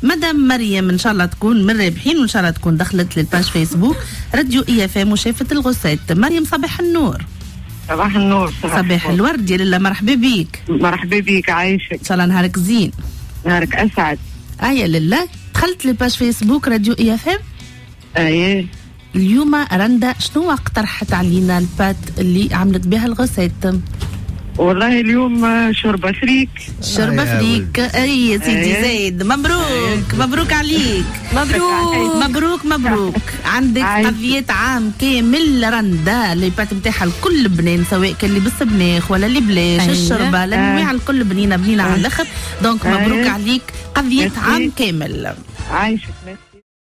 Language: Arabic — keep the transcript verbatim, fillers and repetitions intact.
مدام مريم ان شاء الله تكون من الرابحين، وان شاء الله تكون دخلت للباج فيسبوك راديو اي اف ام وشافت الغوسات. مريم صباح النور. صباح النور. صباح, صباح الورد يا لله، مرحبا بيك. مرحبا بيك، عايشك ان شاء الله نهارك زين. نهارك اسعد. ايا لله. دخلت للباج فيسبوك راديو اي اف ام. ايه اليوم رندا شنو اقترحت علينا البات اللي عملت بها الغوسات؟ والله اليوم شوربه فريك. شوربه فريك. اي يا سيدي زايد، مبروك مبروك عليك. مبروك مبروك مبروك. عندك قضية عام كامل رندا اللي بات نتاعها الكل بنان، سواء كان اللي بالسبناخ ولا اللي بلاش الشوربه الانواع الكل بنينه بنينه على الاخر. دونك مبروك عليك، قضية عام كامل. عايشك.